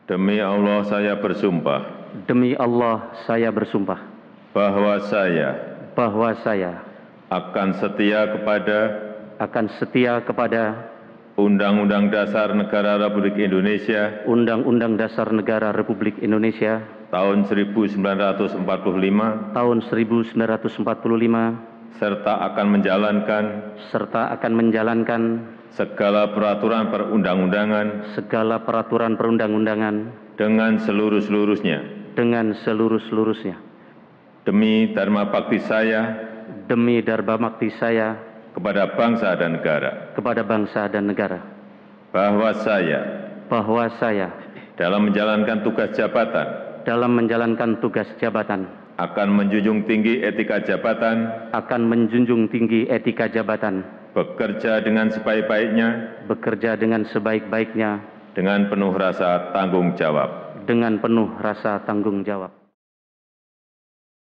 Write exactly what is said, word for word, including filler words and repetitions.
Demi Allah saya bersumpah Demi Allah saya bersumpah bahwa saya bahwa saya akan setia kepada akan setia kepada Undang-Undang Dasar Negara Republik Indonesia Undang-Undang Dasar Negara Republik Indonesia tahun seribu sembilan ratus empat puluh lima tahun seribu sembilan ratus empat puluh lima serta akan menjalankan serta akan menjalankan segala peraturan perundang-undangan segala peraturan perundang-undangan dengan seluruh-seluruhnya dengan seluruh-seluruhnya demi dharma bakti saya demi dharma bakti saya kepada bangsa dan negara, kepada bangsa dan negara, bahwa saya bahwa saya dalam menjalankan tugas jabatan dalam menjalankan tugas jabatan akan menjunjung tinggi etika jabatan, akan menjunjung tinggi etika jabatan, bekerja dengan sebaik-baiknya, bekerja dengan sebaik-baiknya, dengan penuh rasa tanggung jawab. dengan penuh rasa tanggung jawab.